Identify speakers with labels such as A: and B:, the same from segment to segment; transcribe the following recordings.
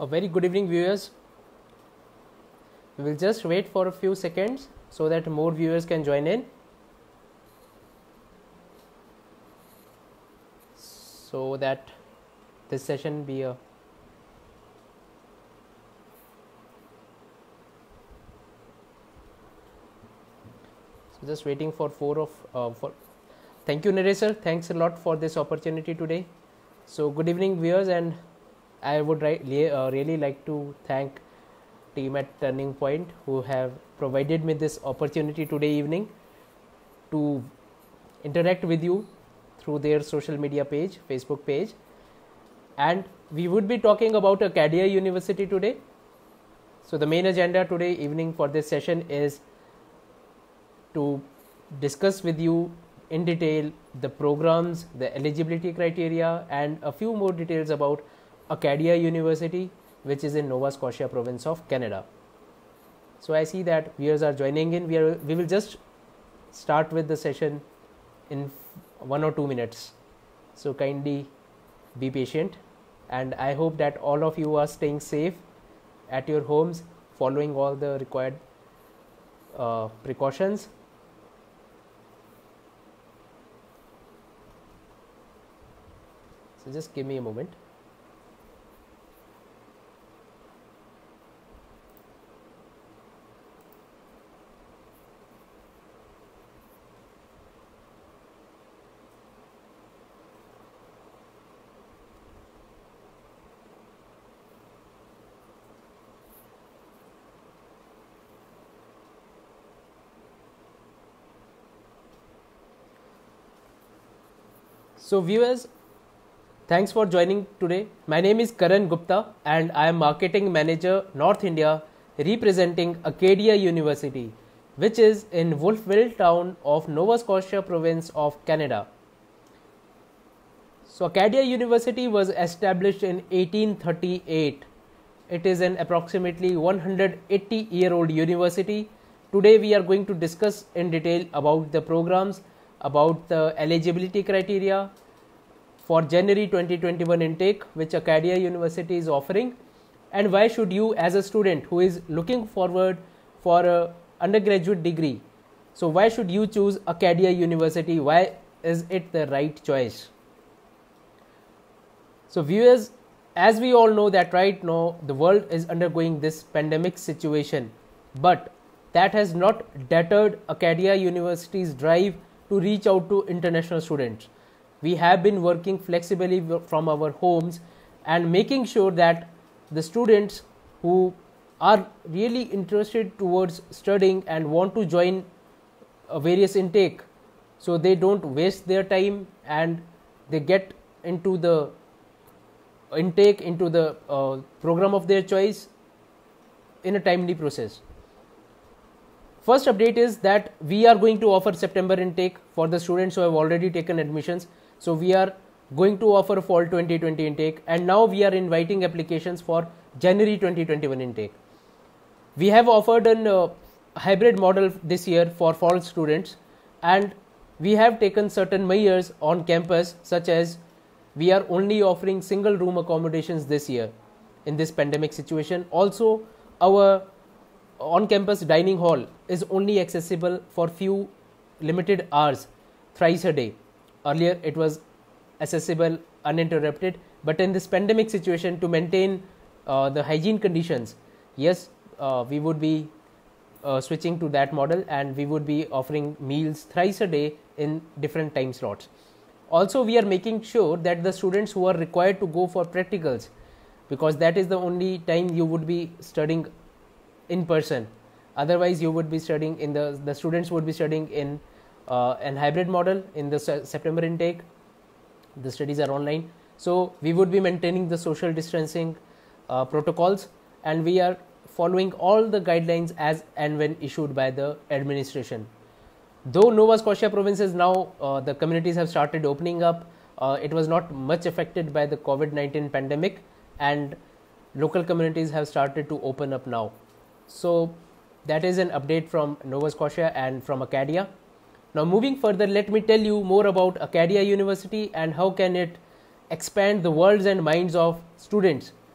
A: A very good evening, viewers. We will just wait for a few seconds so that more viewers can join in, so that this session be a just waiting for thank you, Naresh sir. Thanks a lot for this opportunity today. So good evening, viewers, and I would really like to thank team at Turning Point who have provided me this opportunity today evening to interact with you through their social media page, Facebook page. And we would be talking about Acadia University today. So the main agenda today evening for this session is to discuss with you in detail the programs, the eligibility criteria, and a few more details about Acadia University, which is in Nova Scotia province of Canada. So I see that viewers are joining in. We will just start with the session in 1 or 2 minutes. So kindly be patient, and I hope that all of you are staying safe at your homes, following all the required precautions. So just give me a moment. So viewers, thanks for joining today. My name is Karan Gupta and I am Marketing Manager North India, representing Acadia University, which is in Wolfville town of Nova Scotia province of Canada. So Acadia University was established in 1838. It is an approximately 180-year-old university. Today we are going to discuss in detail about the programs, about the eligibility criteria for January 2021 intake which Acadia University is offering, and why should you as a student who is looking forward for a undergraduate degree, so why should you choose Acadia University? Why is it the right choice? So viewers, as we all know that right now the world is undergoing this pandemic situation, but that has not deterred Acadia University's drive to reach out to international students. We have been working flexibly from our homes and making sure that the students who are really interested towards studying and want to join various intake, so they don't waste their time and they get into the intake, into the program of their choice in a timely process. First update is that we are going to offer September intake for the students who have already taken admissions. So we are going to offer fall 2020 intake, and now we are inviting applications for January 2021 intake. We have offered a hybrid model this year for fall students, and we have taken certain measures on campus, such as we are only offering single room accommodations this year in this pandemic situation. Also, our on-campus dining hall is only accessible for few limited hours, thrice a day. Earlier it was accessible uninterrupted, but in this pandemic situation, to maintain the hygiene conditions, yes, we would be switching to that model, and we would be offering meals thrice a day in different time slots. Also, we are making sure that the students who are required to go for practicals, because that is the only time you would be studying in person, otherwise you would be studying in the students would be studying in an hybrid model. In the September intake, the studies are online, so we would be maintaining the social distancing protocols, and we are following all the guidelines as and when issued by the administration. Though Nova Scotia province is now the communities have started opening up, it was not much affected by the COVID-19 pandemic, and local communities have started to open up now. So that is an update from Nova Scotia and from Acadia. Now moving further, let me tell you more about Acadia University and how can it expand the worlds and minds of students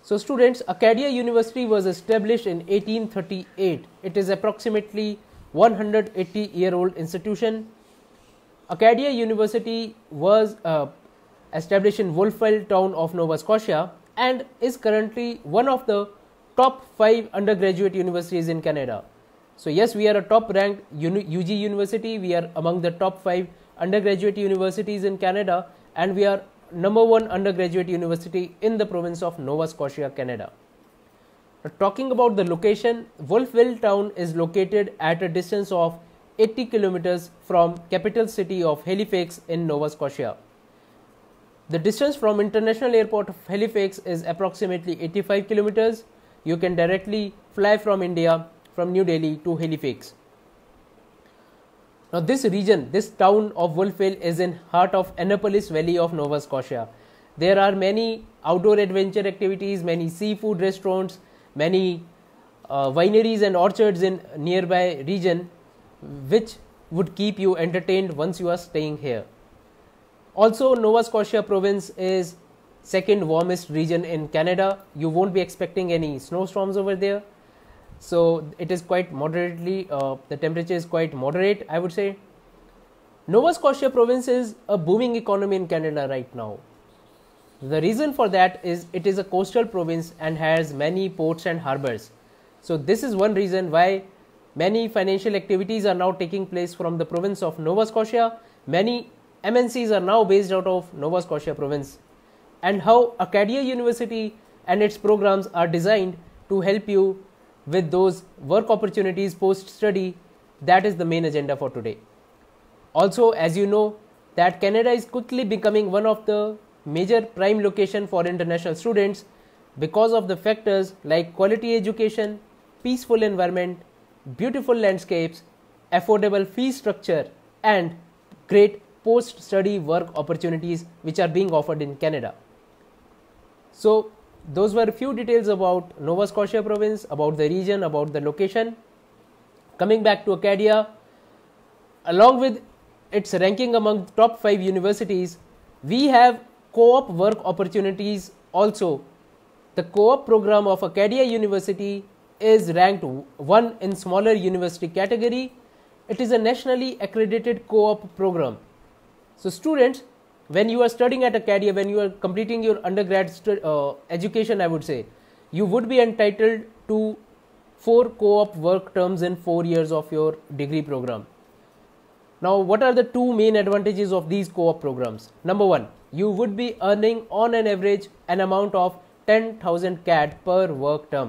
A: So students, Acadia University was established in 1838. It is approximately 180-year-old institution. Acadia University was established in Wolfville town of Nova Scotia and is currently one of the top 5 undergraduate universities in Canada. So yes, we are a top ranked UG university. We are among the top 5 undergraduate universities in Canada, and we are number 1 undergraduate university in the province of Nova Scotia, Canada. Now, talking about the location, Wolfville town is located at a distance of 80 kilometers from capital city of Halifax in Nova Scotia. The distance from international airport of Halifax is approximately 85 kilometers. You can directly fly from India, from New Delhi to Halifax. Now this region, this town of Wolfville is in heart of Annapolis Valley of Nova Scotia. There are many outdoor adventure activities, many seafood restaurants, many wineries and orchards in nearby region which would keep you entertained once you are staying here. Also, Nova Scotia province is second warmest region in Canada. You won't be expecting any snowstorms over there. So it is quite moderately, the temperature is quite moderate, I would say. Nova Scotia province is a booming economy in Canada right now. The reason for that is it is a coastal province and has many ports and harbors. So this is one reason why many financial activities are now taking place from the province of Nova Scotia. Many MNCs are now based out of Nova Scotia province. And how Acadia University and its programs are designed to help you with those work opportunities post study, that is the main agenda for today. Also, as you know, that Canada is quickly becoming one of the major prime location for international students because of the factors like quality education, peaceful environment, beautiful landscapes, affordable fee structure, and great post study work opportunities which are being offered in Canada. So those were a few details about Nova Scotia province, about the region, about the location. Coming back to Acadia, along with its ranking among top 5 universities, we have co-op work opportunities also. The co-op program of Acadia University is ranked 1 in smaller university category. It is a nationally accredited co-op program. So students, when you are studying at Acadia, when you are completing your undergrad education, I would say, you would be entitled to 4 co-op work terms in 4 years of your degree program. Now, what are the 2 main advantages of these co-op programs? Number 1, you would be earning on an average an amount of 10,000 CAD per work term.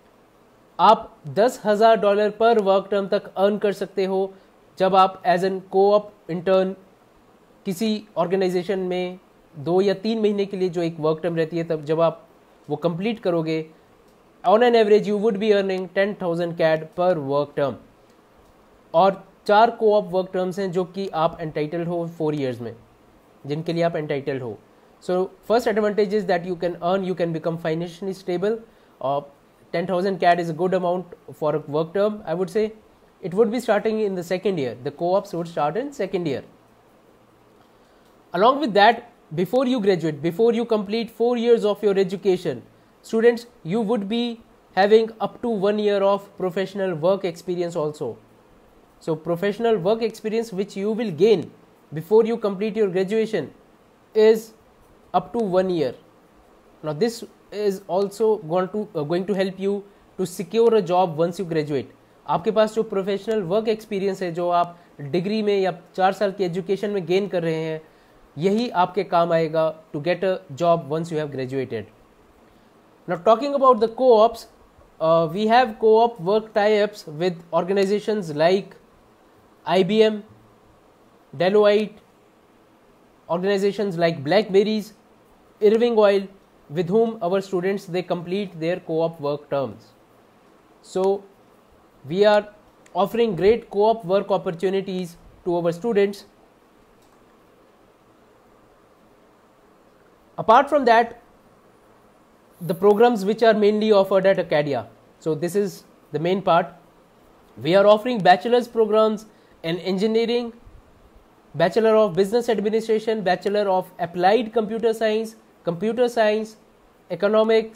A: आप $10,000 पर work term तक earn कर सकते हो जब आप as an co-op intern किसी organisation में 2 या 3 महीने के लिए जो एक वर्क टर्म रहती है, तब जब आप वो कंप्लीट करोगे, on an average you would be earning 10,000 CAD per work term. और 4 को-ऑप वर्क टर्म्स हैं जो कि आप एंटाइटल्ड हो 4 ईयर्स में, जिनके लिए आप एंटाइटल्ड हो. So first advantage is that you can earn, you can become financially stable. 10,000 CAD is a good amount for a work term, I would say. It would be starting in the second year. The co-ops would start in second year. Along with that, before you graduate, before you complete 4 years of your education, students, you would be having up to 1 year of professional work experience also. So professional work experience which you will gain before you complete your graduation is up to 1 year. Now this is also going to help you to secure a job once you graduate. आपके पास जो professional work experience है, जो आप degree में या 4 साल की education में गेन कर रहे हैं, यही आपके काम आएगा to get a job once you have graduated. Now talking about the co-ops, we have co-op work tie-ups with organizations like IBM, Deloitte, organizations like Blackberries, Irving Oil, with whom our students they complete their co-op work terms. So we are offering great co-op work opportunities to our students. Apart from that, the programs which are mainly offered at Acadia, so this is the main part. We are offering bachelor's programs in engineering, Bachelor of Business Administration, Bachelor of Applied Computer Science, economics,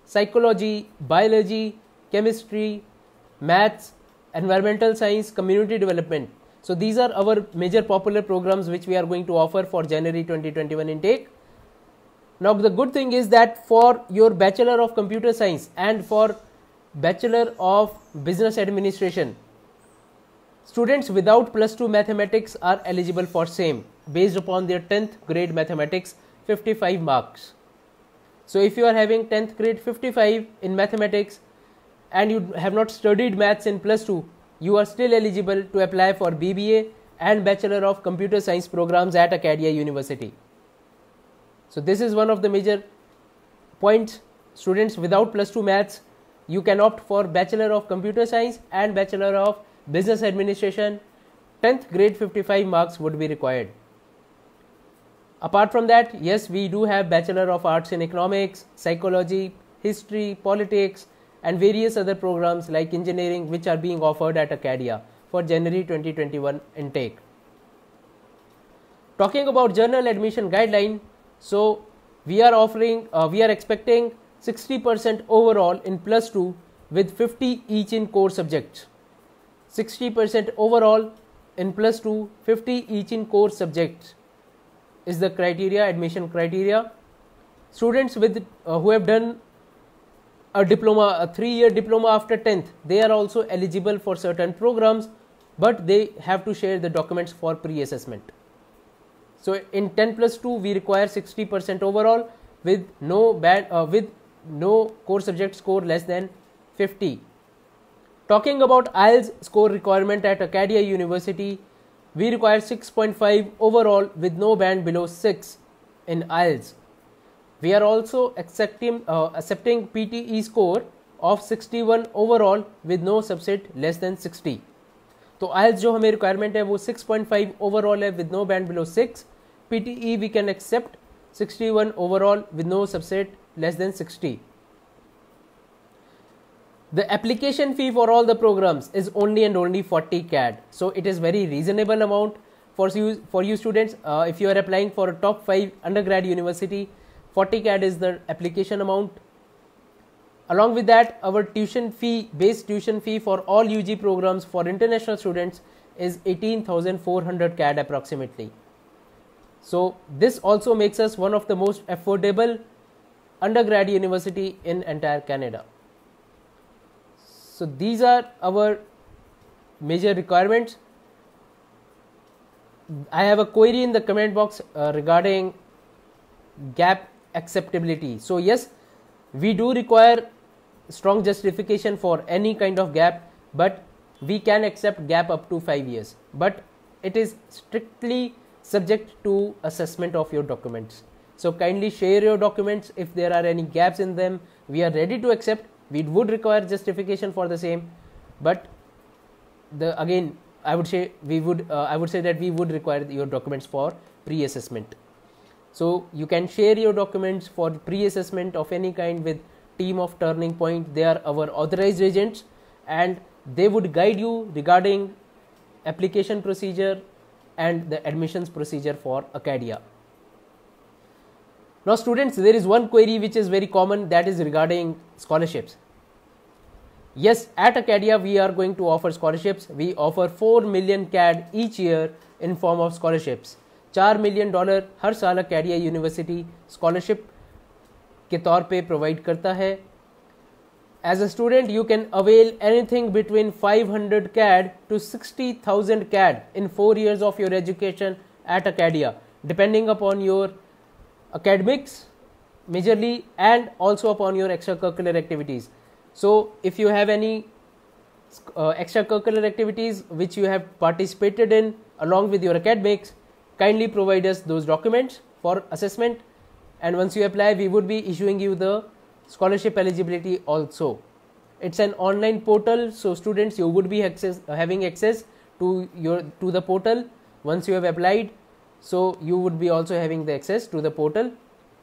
A: psychology, biology, chemistry, maths, environmental science, community development. So these are our major popular programs which we are going to offer for January 2021 intake. Now the good thing is that for your Bachelor of Computer Science and for Bachelor of Business Administration, students without plus 2 mathematics are eligible for same based upon their 10th grade mathematics 55 marks. So if you are having 10th grade 55 in mathematics and you have not studied maths in plus 2, you are still eligible to apply for BBA and Bachelor of Computer Science programs at Acadia University. So this is one of the major points. Students without plus 2 maths, you can opt for Bachelor of Computer Science and Bachelor of Business Administration. 10th grade 55 marks would be required. Apart from that, yes, we do have Bachelor of Arts in Economics, Psychology, History, Politics and various other programs like engineering which are being offered at Acadia for January 2021 intake. Talking about journal admission guideline, so we are expecting 60% overall in plus 2 with 50 each in core subjects. 60% overall in plus 2, 50 each in core subjects is the criteria, admission criteria. Students with who have done a diploma, a 3-year diploma after 10th, they are also eligible for certain programs, but they have to share the documents for pre-assessment. So in 10 plus 2 we require 60% overall with no core subject score less than 50. Talking about IELTS score requirement at Acadia University, we require 6.5 overall with no band below 6 in IELTS. We are also accepting PTE score of 61 overall with no subset less than 60. तो IELTS जो हमें requirement है वो 6.5 overall है with no band below 6. PTE we can accept 61 overall with no subset less than 60. The application fee for all the programs is only and only 40 CAD. So it is very reasonable amount for you students. If you are applying for a top 5 undergrad university, 40 CAD is the application amount. Along with that, our base tuition fee for all UG programs for international students is 18,400 CAD approximately. So this also makes us one of the most affordable undergrad university in entire Canada. So these are our major requirements. I have a query in the comment box regarding gap acceptability. So yes, we do require strong justification for any kind of gap, but we can accept gap up to 5 years, but it is strictly subject to assessment of your documents. So kindly share your documents. If there are any gaps in them, we are ready to accept. We would require justification for the same, but again I would say that we would require your documents for pre-assessment. So you can share your documents for pre-assessment of any kind with team of Turning Point. They are our authorized agents and they would guide you regarding application procedure and the admissions procedure for Acadia. Now students, there is one query which is very common, that is regarding scholarships. Yes, at Acadia we are going to offer scholarships. We offer 4 million CAD each year in form of scholarships. $4 million हर साल Acadia University scholarship के तौर पे provide करता है. As a student, you can avail anything between 500 CAD to 60,000 CAD in 4 years of your education at Acadia, depending upon your academics majorly and also upon your extracurricular activities. So if you have any extracurricular activities which you have participated in along with your academics, kindly provide us those documents for assessment, and once you apply we would be issuing you the scholarship eligibility also. It's an online portal, so students, you would be having access to the portal once you have applied, so you would be also having the access to the portal.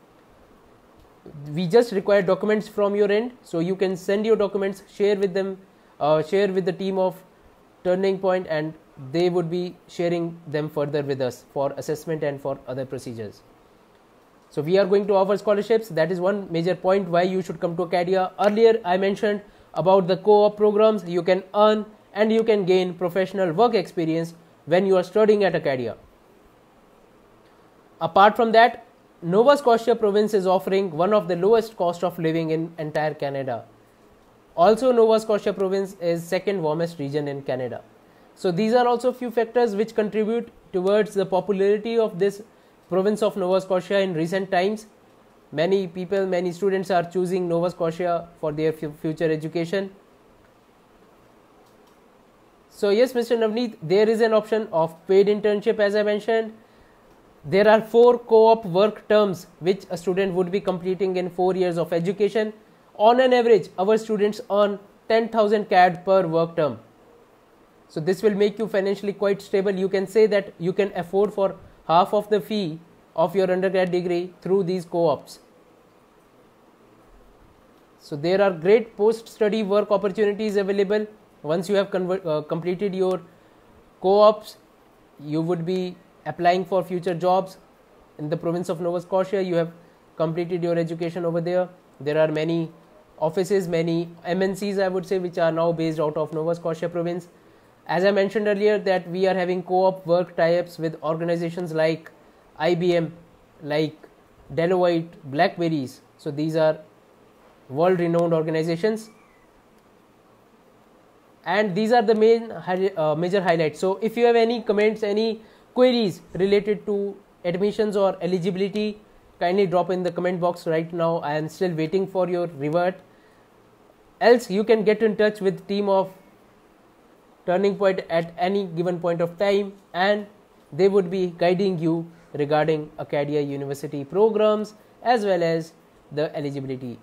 A: We just require documents from your end, so you can send your documents, share with them, share with the team of Turning Point, and they would be sharing them further with us for assessment and for other procedures. So we are going to offer scholarships. That is one major point why you should come to Acadia. Earlier I mentioned about the co-op programs. You can earn and you can gain professional work experience when you are studying at Acadia. Apart from that, Nova Scotia province is offering one of the lowest cost of living in entire Canada. Also, Nova Scotia province is second warmest region in Canada. So these are also few factors which contribute towards the popularity of this province of Nova Scotia in recent times. Many people, many students are choosing Nova Scotia for their future education. So yes, Mr. Navneet, there is an option of paid internship as I mentioned. There are 4 co-op work terms which a student would be completing in 4 years of education. On an average, our students earn 10,000 CAD per work term. So this will make you financially quite stable. You can say that you can afford for half of the fee of your undergrad degree through these co-ops. So there are great post-study work opportunities available. Once you have completed your co-ops, you would be applying for future jobs in the province of Nova Scotia. You have completed your education over there. There are many offices, many MNCs I would say, which are now based out of Nova Scotia province. As I mentioned earlier that we are having co-op work tie-ups with organizations like IBM, like Deloitte, Blackberries. So these are world renowned organizations. And these are the main major highlights. So if you have any comments, any queries related to admissions or eligibility, kindly drop in the comment box right now. I am still waiting for your revert. Else you can get in touch with team of Turning Point at any given point of time, and they would be guiding you regarding Acadia University programs as well as the eligibility.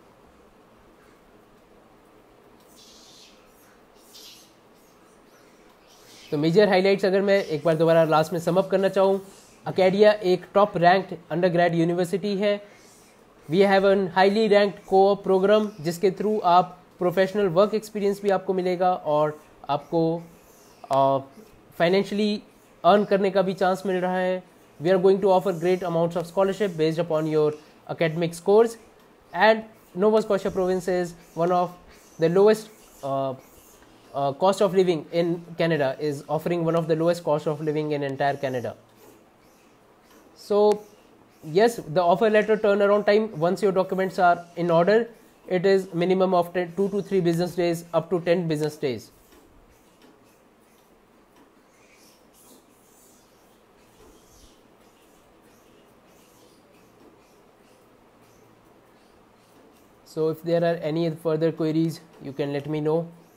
A: तो major highlights अगर मैं एक बार दोबारा last में sum up करना चाहूँ, Acadia एक top ranked undergrad university है. We have an highly ranked co-op programme जिसके थ्रू आप प्रोफेशनल वर्क एक्सपीरियंस भी आपको मिलेगा और आपको फाइनेंशियली अर्न करने का भी चांस मिल रहा है. We are going to offer great amounts of scholarship based upon your academic scores, and Nova Scotia province is one of the lowest cost of living in Canada, is offering one of the lowest cost of living in entire Canada. So yes, the offer letter turnaround time once your documents are in order, it is minimum of 2 to 3 business days up to 10 business days. So if there are any further queries, you can let me know.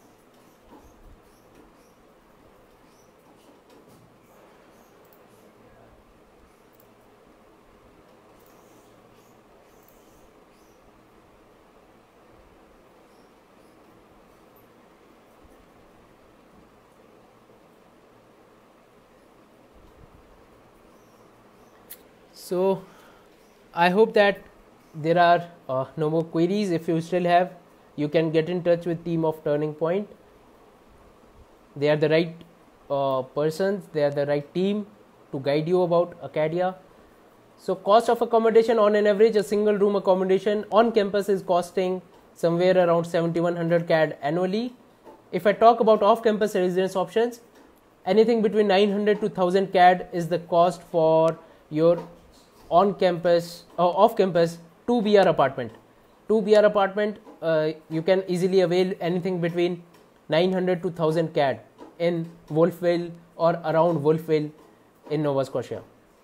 A: So I hope that there are no more queries. If you still have, you can get in touch with team of Turning Point. They are the right persons, they are the right team to guide you about Acadia. So cost of accommodation, on an average, a single room accommodation on campus is costing somewhere around 7100 CAD annually. If I talk about off campus residence options, anything between 900 to 1000 CAD is the cost for your on campus or off campus 2 BR apartment. 2 BR apartment, you can easily avail anything between 900 to 1000 CAD in Wolfville or around Wolfville in Nova Scotia.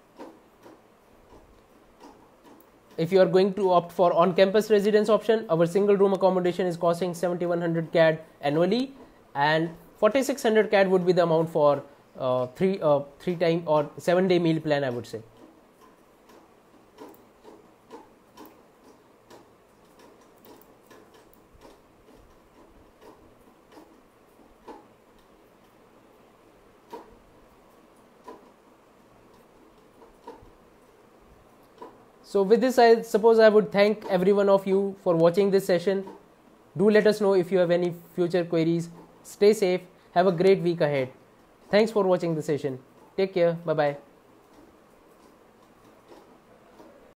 A: If you are going to opt for on-campus residence option, our single room accommodation is costing 7100 CAD annually, and 4600 CAD would be the amount for 3 time or 7 day meal plan, I would say. So with this, I suppose I would thank every one of you for watching this session. Do let us know if you have any future queries. Stay safe. Have a great week ahead. Thanks for watching the session. Take care. Bye-bye.